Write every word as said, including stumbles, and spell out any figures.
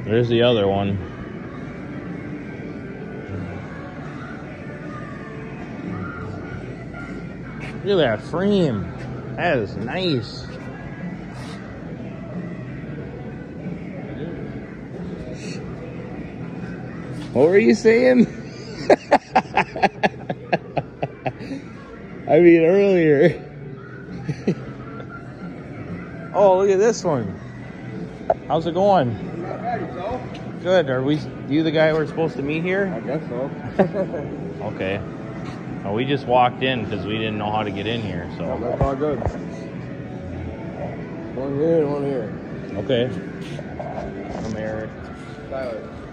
There's the other one. Look at that frame. That is nice. What were you saying? I mean, earlier. Oh, look at this one. How's it going? Not bad, yourself? Good. Are we? You the guy we're supposed to meet here? I guess so. Okay. Well, we just walked in because we didn't know how to get in here. So. Yeah, that's all good. One here and one here. Okay. I'm Eric. Tyler.